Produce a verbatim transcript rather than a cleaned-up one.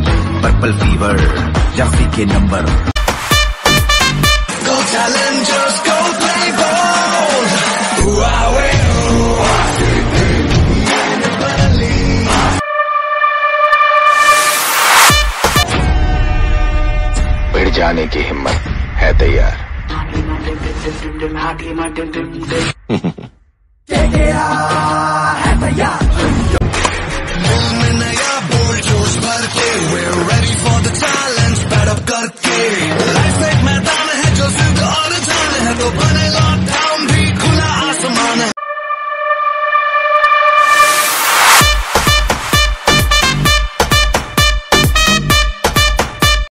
Purple fever जाफी के number. Go challengers, go play ball. Wow, भिड़ जाने की हिम्मत है तैयार। है तैयार। दिल में नया बोल जोश भर के